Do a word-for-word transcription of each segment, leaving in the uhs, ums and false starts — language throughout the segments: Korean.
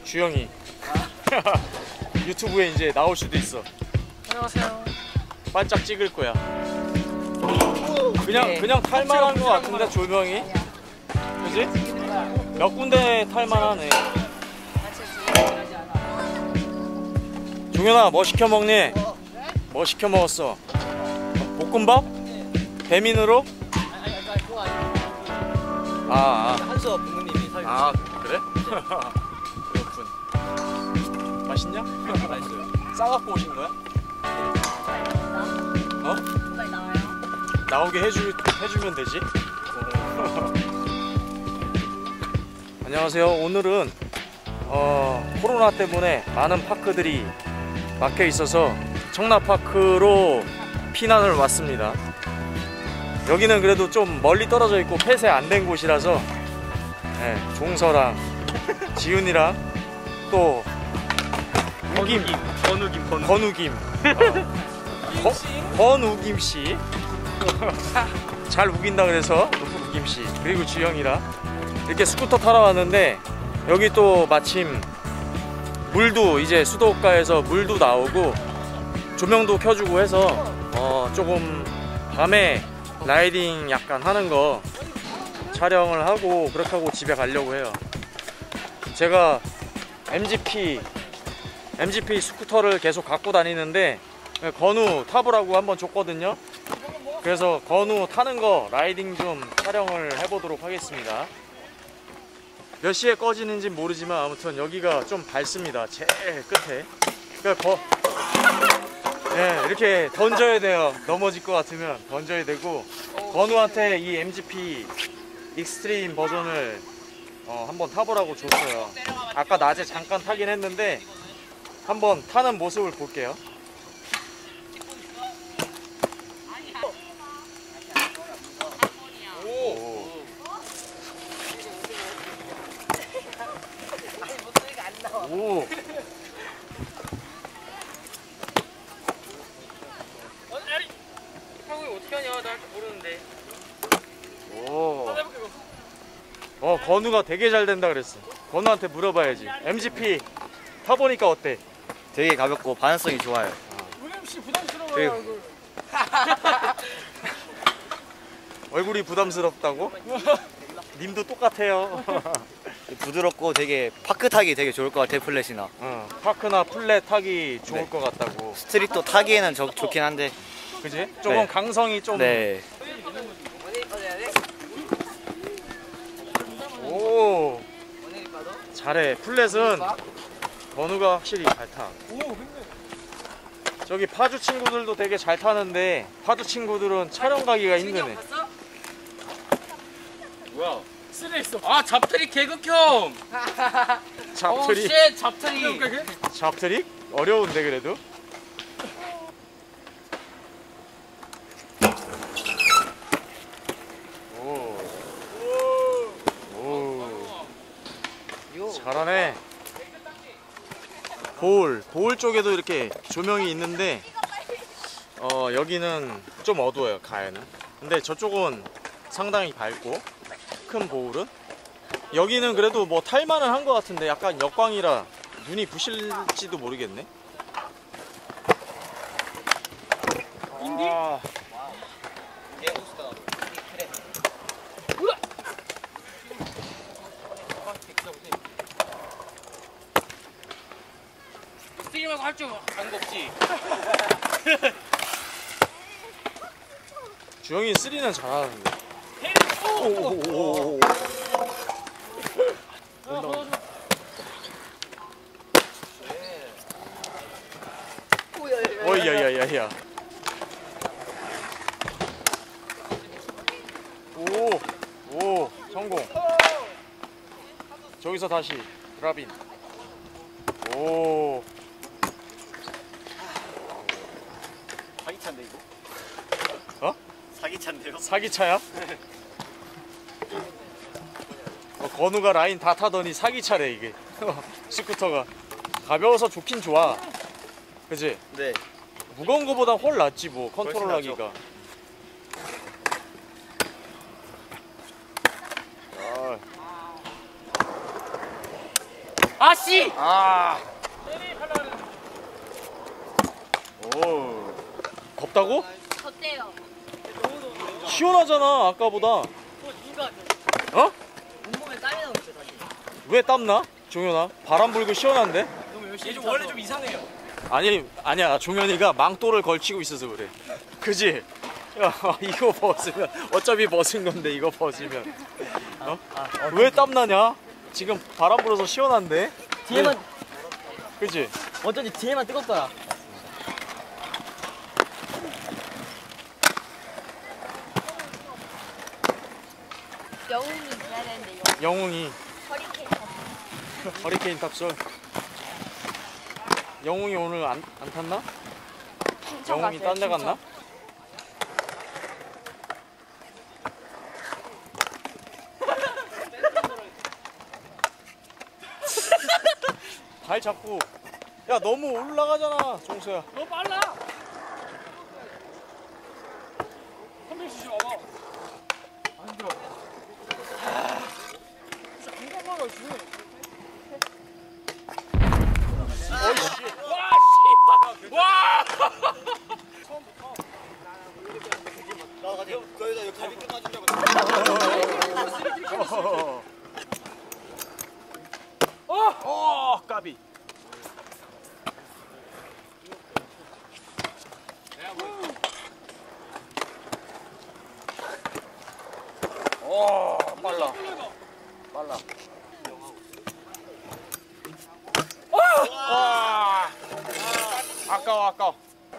주영이. 유튜브에 이제 나올 수도 있어. 안녕하세요. 반짝 찍을 거야. 그냥 네. 그냥 탈만한 거 같은데 조명이. 그지? 몇 군데 탈만하네. 종현아 뭐 시켜 먹니? 뭐 시켜 먹었어? 볶음밥? 배민으로? 아, 아. 한수업 부모님이 사주셨어요. 아 그래? 그렇군. 맛있냐? 맛있어요. 싸갖고 오신 거야? 어? 나오게 해주, 해주면 되지. 안녕하세요. 오늘은 어, 코로나 때문에 많은 파크들이 막혀 있어서 청라파크로 피난을 왔습니다. 여기는 그래도 좀 멀리 떨어져 있고 폐쇄 안 된 곳이라서 네, 종서랑 지훈이랑 또 우김, 건우김, 건우. 건우김, 어, 건우김씨 잘 우긴다 그래서 우김씨 그리고 주영이랑 이렇게 스쿠터 타러 왔는데 여기 또 마침 물도 이제 수도가에서 물도 나오고 조명도 켜주고 해서 어 조금 밤에 라이딩 약간 하는 거 촬영을 하고 그렇게 하고 집에 가려고 해요. 제가 엠지피 엠지피 스쿠터를 계속 갖고 다니는데 건우 타보라고 한번 줬거든요. 그래서 건우 타는 거 라이딩 좀 촬영을 해보도록 하겠습니다. 몇 시에 꺼지는지 모르지만 아무튼 여기가 좀 밝습니다. 제일 끝에. 그러니까 거, 네, 이렇게 던져야 돼요. 넘어질 것 같으면 던져야 되고 건우한테 이 엠지피 익스트림 버전을 어, 한번 타보라고 줬어요. 아까 낮에 잠깐 타긴 했는데 한번 타는 모습을 볼게요. 오. 오. 형이 어떻게 하냐? 나 할 줄 모르는데. 오. 어, 건우가 되게 잘 된다 그랬어. 건우한테 물어봐야지. 엠지피 타보니까 어때? 되게 가볍고 반응성이 좋아요. 우겸씨 부담스러워요. 얼굴. 얼굴이 부담스럽다고? 님도 똑같아요. 부드럽고 되게 파크 타기 되게 좋을 것 같아요. 플랫이나 어, 파크나 플랫 타기 좋을 네. 것 같다고. 스트릿도 타기에는 저, 좋긴 한데 그지? 조금 네. 강성이 좀. 네. 오. 잘해. 플랫은 건우가 확실히 잘 타. 저기 파주 친구들도 되게 잘 타는데 파주 친구들은 촬영 가기가 힘드네. 뭐야? 쓰레 있어. 아 잡트릭 개극형. 잡트릭. 쉣 잡트릭. 잡트릭? 어려운데 그래도. 오. 오. 잘하네. 보울, 보울 쪽에도 이렇게 조명이 있는데 어 여기는 좀 어두워요. 가에는. 근데 저쪽은 상당히 밝고 큰 보울은 여기는 그래도 뭐 탈만은 한 것 같은데 약간 역광이라 눈이 부실지도 모르겠네. 아. 스트리머고 할 줄 아는 거 없지? 주영이 쓰리는 잘하는데. 오오오오. 어이야야야야. 오, 오, 성공. 저기서 다시 드랍인. 오. 사기차인데 이거? 어? 사기차인데요? 사기차야? 어, 건우가 라인 다 타더니 사기차래 이게. 스쿠터가 가벼워서 좋긴 좋아. 그치? 네. 무거운 거보다 훨 낫지 뭐 훨씬 컨트롤하기가. 아. 아씨! 아. 오. 덥다고? 어때요? 시원하잖아 아까보다. 어? 온몸에 땀이 나고 있어 다시. 왜 땀나? 종현아 바람 불고 시원한데? 얘 좀 원래 좀 이상해요. 아니 아니야 종현이가 망토를 걸치고 있어서 그래. 그지? 야 이거 벗으면 어차피 벗은 건데 이거 벗으면 어? 왜 땀나냐? 지금 바람 불어서 시원한데? 뒤에만 그지? 어쩐지 뒤에만 뜨겁더라. 영웅이 돼야 되는데 영 영웅이 허리케인 허리케인 탑솔. 영웅이 오늘 안, 안 탔나? 춘천 영웅이 갔어요. 딴 데 갔나? 발 잡고. 야 너무 올라가잖아 종수야. 너 빨라. 한 명씩 좀 와봐. 안 들어. 진짜 안 가봐요 지금. 어이씨. 와 씨. 와. 나 가지. 거기다 여기 갈비 끝나준다고. 어 까비. 오 빨라 빨라. 와 아까워 아까워.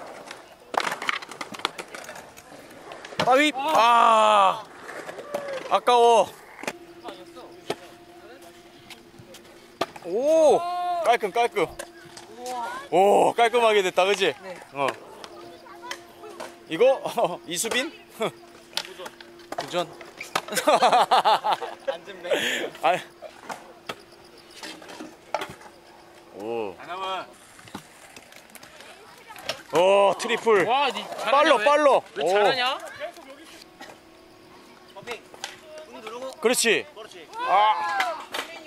까비. 아 아까워. 오 깔끔 깔끔. 오 깔끔하게 됐다 그지? 네. 어 이거 어, 이수빈? 도전. 안 짚네. 아. 오. 하나만. 오 트리플. 와, 니 잘하냐, 빨로 왜? 빨로. 왜 오. 잘하냐? 퍼핑. 꾹 누르고. 그렇지. 그렇지. 아.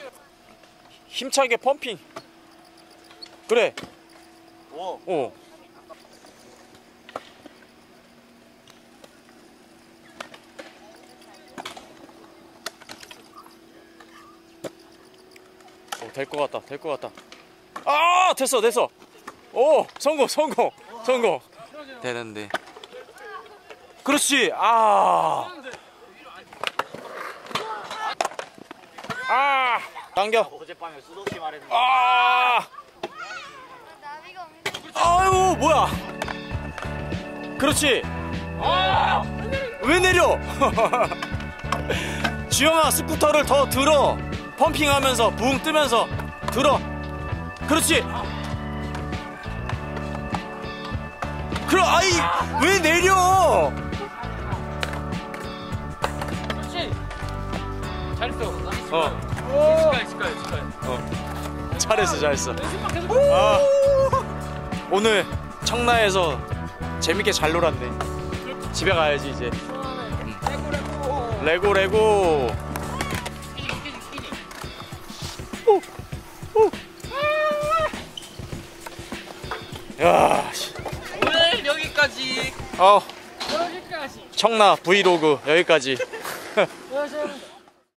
힘차게 펌핑. 그래. 오. 오. 오, 될 것 같다. 될 것 같다. 아, 됐어, 됐어. 오, 성공, 성공, 성공. 되는데. 그렇지. 아. 아, 당겨. 어젯밤에 수도 없이 말했는데. 아. 나비가 없는 아유, 뭐야. 그렇지. 아! 왜 내려? 주영아 스쿠터를 더 들어. 펌핑하면서 붕 뜨면서 들어. 그렇지. 그럼 아이 왜 내려? 그렇지. 잘했어. 어, 시까지 시까지 시까지. 어, 잘했어, 잘했어. 연습만 계속. 아, 오늘 청라에서 재밌게 잘 놀았네. 집에 가야지 이제. 레고 레고. 야, 씨. 오늘 여기까지. 어, 여기까지. 청라 브이로그 여기까지. 여기까지.